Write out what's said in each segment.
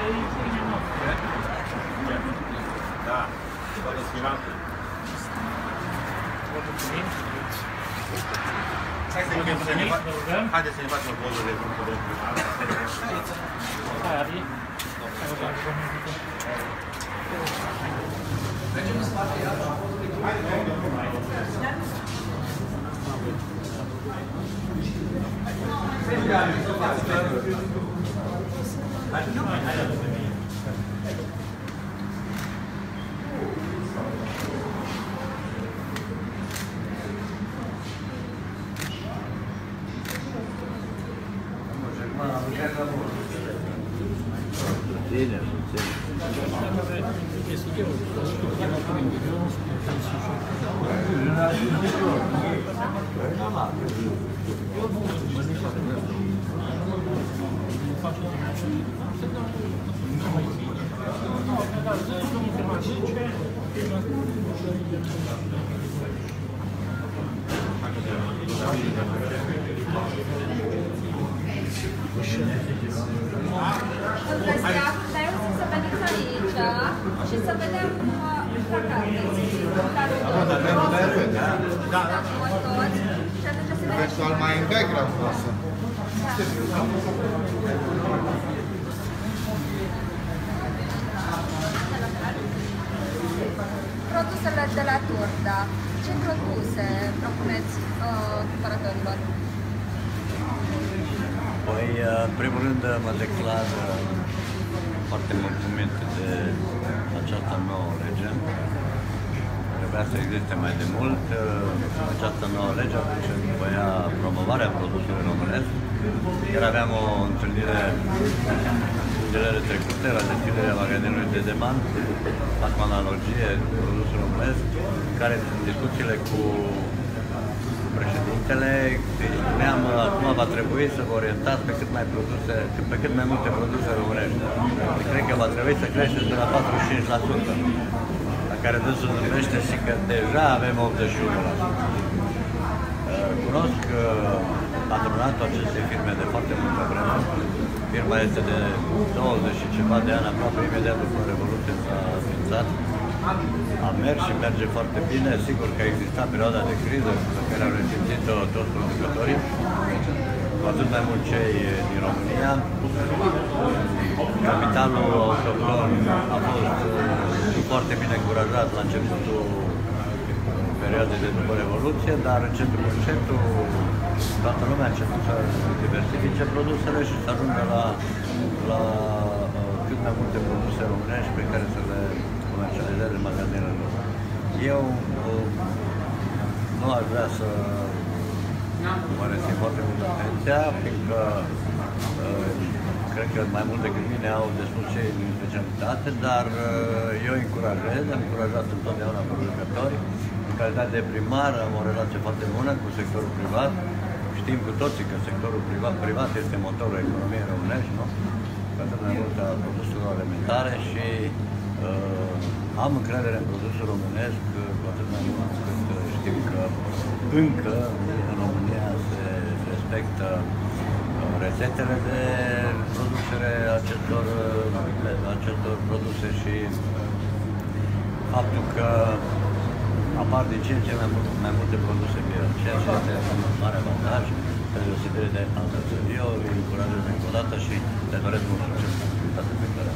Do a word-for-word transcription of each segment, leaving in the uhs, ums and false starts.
Da, vă răsfiratul. Haideți să ne facem o poză de grupul de primar. Mergem în spate, iar la poză de grupul. Bine, Dar eu zic să veniți aici și să vedem placatul. Da, da. Și atunci se vede și mai în background asta. Produsele de la Turda. Ce produse propuneți uh, cumpărătorilor? Păi, în primul rând, mă declar foarte mulțumit de această nouă lege. Trebuia să existe mai de mult. Această nouă lege atunci voia promovarea produsului românesc. Iar aveam o întâlnire zilele trecute la deschiderea magazinului de Deman, fac o analogie cu produsul românesc, care sunt discuțiile cu președintele, spuneam, acum va trebui să vă orientați pe cât mai produse, pe cât mai multe produse românești. Cred că va trebui să creșteți de la patruzeci și cinci la sută, la care dânsul numește și că deja avem optzeci și unu la sută. Cunosc patronatul acestei firme de foarte multă vreme. Firma este de douăzeci și ceva de ani, aproape imediat după Revoluție s-a înființat. A mers și merge foarte bine. Sigur că a existat perioada de criză pe care au resimțit-o toți producătorii, cu atât mai mult cei din România. Capitalul autohton a fost foarte bine încurajat la începutul perioadei de după Revoluție, dar încetul cu încetul toată lumea a început să diversifice produsele și să ajungă la, la cât mai multe produse românești pe care să le comercializeze în magazinele lor. Eu nu aș vrea să mă rețin foarte mult atenția, fiindcă cred că mai mult decât mine au destul cei din specialitate, dar eu încurajez, am încurajat întotdeauna producători. În calitate de primar am o relație foarte bună cu sectorul privat. Știm cu toții că sectorul privat, privat este motorul economiei românești, nu? Cu atât mai mult a produselor alimentare și uh, am încredere în produsul românesc, cu atât mai mult cât știm că încă în România se respectă rețetele de producere acestor, acestor produse și faptul că apar din ce în ce mai, mult, mai multe produse bio, ceea ce este un mare avantaj pe deosebire de altă țări. Eu îi încurajez încă o dată și le doresc mult succes în activitatea pe care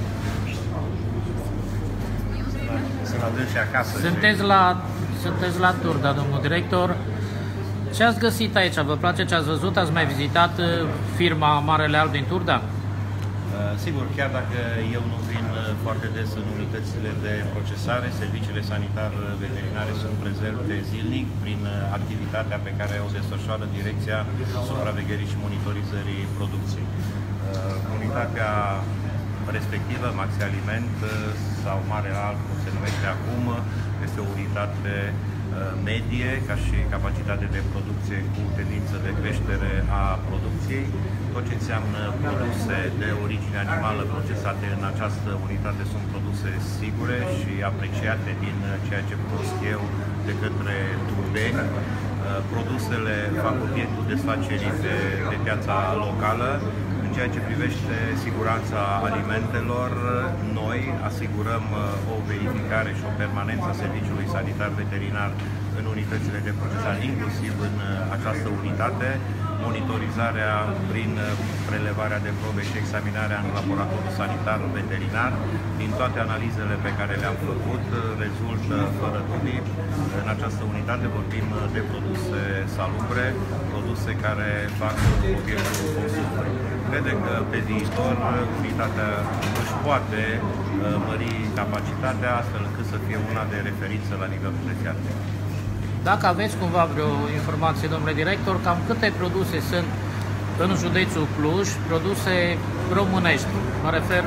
să-l aduc și acasă. Sunteți la, sunteți la Turda, domnul director. Ce ați găsit aici? Vă place ce ați văzut? Ați mai vizitat firma Marele Alb din Turda? Sigur, chiar dacă eu nu vin foarte des în unitățile de procesare, serviciile sanitar-veterinare sunt prezente zilnic prin activitatea pe care o desfășoară Direcția Supravegherii și Monitorizării Producției. Unitatea respectivă, Maxi Aliment sau Mare Alb, cum se numește acum, este o unitate medie ca și capacitate de producție cu tendință de creștere a producției. Tot ce înseamnă produse de origine animală procesate în această unitate sunt produse sigure și apreciate din ceea ce cunosc eu de către turdeni. Produsele fac obiectul desfacerii de, de piața locală. În În ceea ce privește siguranța alimentelor, noi asigurăm o verificare și o permanență a serviciului sanitar veterinar în unitățile de procesare, inclusiv în această unitate, monitorizarea prin prelevarea de probe și examinarea în laboratorul sanitar veterinar. Din toate analizele pe care le-am făcut, rezultă fără dubii. În această unitate vorbim de produse salubre, produse care fac obiectul consumului. Credem că pe viitor unitatea își poate mări capacitatea astfel încât să fie una de referință la nivel județean. Dacă aveți cumva vreo informație, domnule director, cam câte produse sunt în județul Cluj, produse românești, mă refer?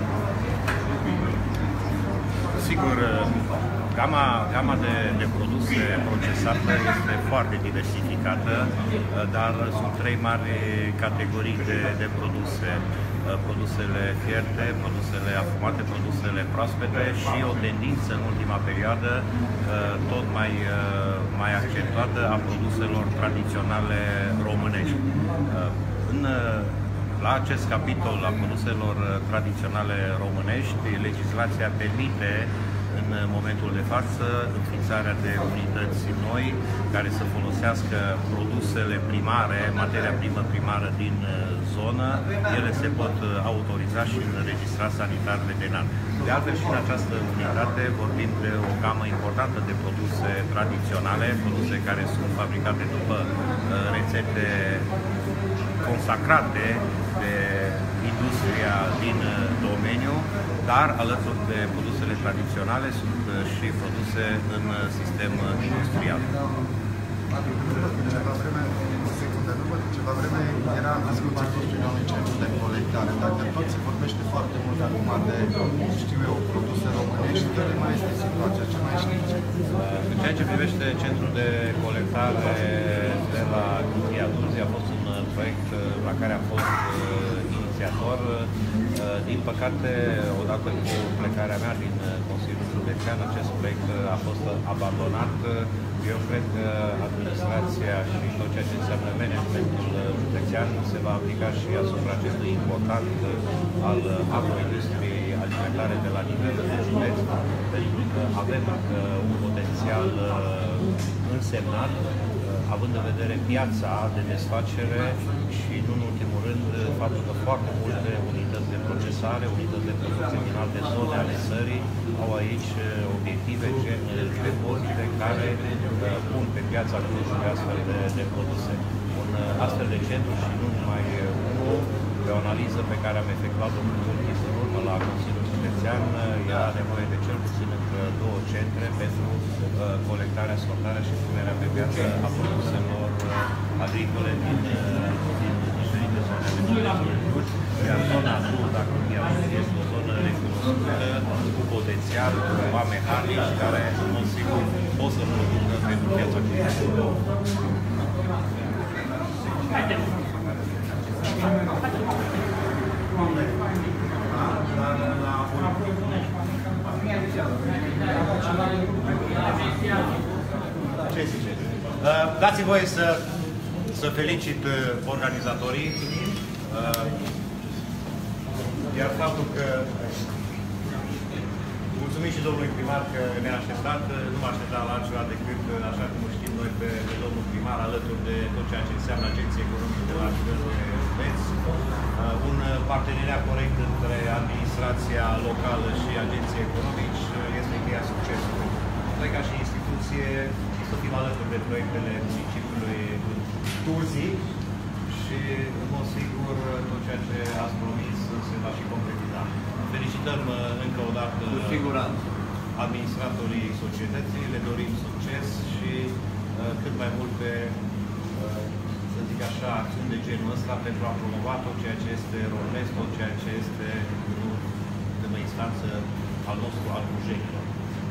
Sigur, gama, gama de, de produse procesate este foarte diversificată, dar sunt trei mari categorii de, de produse. Produsele fierte, produsele afumate, produsele proaspete și o tendință în ultima perioadă tot mai, mai accentuată a produselor tradiționale românești. În, la acest capitol a produselor tradiționale românești, legislația permite în momentul de față înființarea de unități noi care să folosească produsele primare, materia primă primară din zonă. Ele se pot autoriza și înregistra sanitar veterinar. De altfel și în această unitate vorbim de o gamă importantă de produse tradiționale, produse care sunt fabricate după rețete consacrate de industria din domeniu, dar alături de produsele tradiționale sunt și produse în sistem industrial. Ceva vreme, o secundă, după ceva vreme era discuția construirea unui centru de colectare. Dacă tot se vorbește foarte mult acum de, știu eu, produse românești, care mai este situația? Ce mai știți? În ceea ce privește centrul de colectare de la Cutia Turzii, a fost un proiect la care am fost inițiator. Din păcate, odată cu plecarea mea din Consiliul Județean, acest proiect a fost abandonat. Eu cred că administrația și tot ceea ce înseamnă managementul județean se va aplica și asupra acestui important al agroindustriei alimentare de la nivel de județ, pentru că avem un potențial însemnat, având în vedere piața de desfacere și, nu în ultimul rând, faptul că foarte multe unități de procesare, unități de producție din alte zone ale țării au aici obiective gen depozite care pun pe piața Clujului astfel de, de produse. Un astfel de centru și nu numai unul, pe o analiză pe care am efectuat-o în ultimul în urmă la Consiliul Județean, era nevoie de cel puțin încă două centre pentru colectarea, sortarea și punerea pe piață a produselor agricole din, din diferite zone ale județului Cluj. Iar zona sud, dacă este o zonă recunoscută, cu potențial, cu oameni harnici, care, în mod sigur, pot să producă pentru piața Clujului. Ce ziceți? Dați-mi voie să, să felicit organizatorii, iar faptul că mulțumim și domnului primar că ne-a așteptat, nu m-a așteptat la altceva decât, așa cum știm noi, pe, pe domnul primar, alături de tot ceea ce înseamnă agenții economice de la nivel de județ. Un parteneriat corect între administrația locală și agenții economici este cheia succesului. Noi, ca și instituție, să fim alături de proiectele municipiului Turzii și, în mod sigur, tot ceea ce ați promis se va și concretiza. Felicităm încă o dată administratorii societății, le dorim succes și cât mai multe, să zic așa, acțiuni de genul ăsta pentru a promova tot ceea ce este românesc, tot ceea ce este, în ultimă instanță, al nostru, al clujenilor.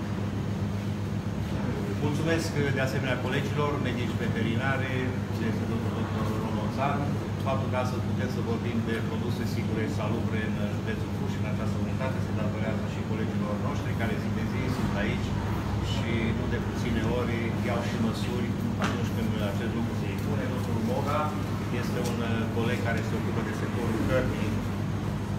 Mulțumesc de asemenea colegilor, medici veterinare, este domnul doctor Romonțan. Faptul că astăzi putem să vorbim de produse sigure, salubre în județul Cluj și în această unitate se datorează și colegilor noștri care zi de zi sunt aici și nu de puține ori iau și măsuri atunci când acest lucru se impune. Doctorul Moga este un coleg care se ocupă de sectorul cărnii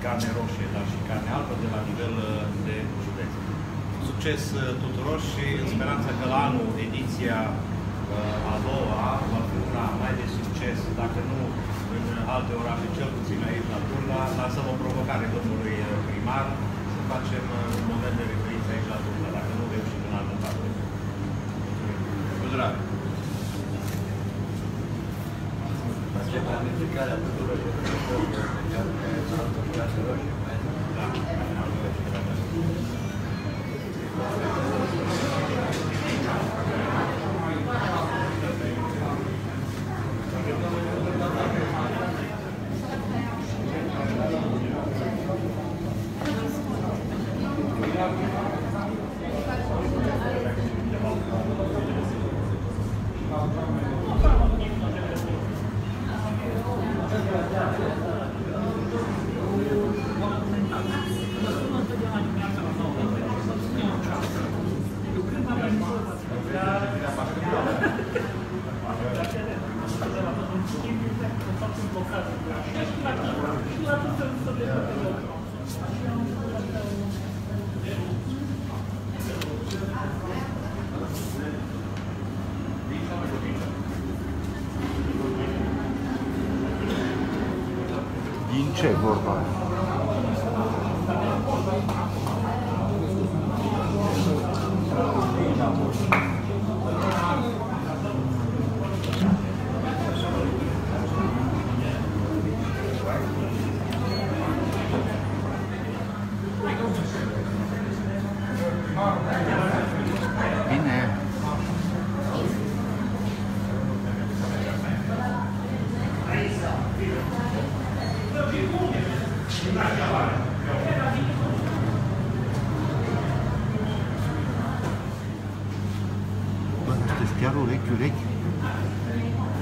carne roșie, dar și carne albă de la nivel de județ. Succes tuturor și în speranța că la anul ediția a doua va fi una mai de succes, dacă nu în alte orașe, cel puțin aici la Turda. Lasăm o provocare domnului primar să facem un moment de referință aici la Turda, dacă nu reușim în altă parte. Cu drag! Face planificarea tuturor Din ce vorba? Bine. Bă, sunteți chiar urechi, urechi?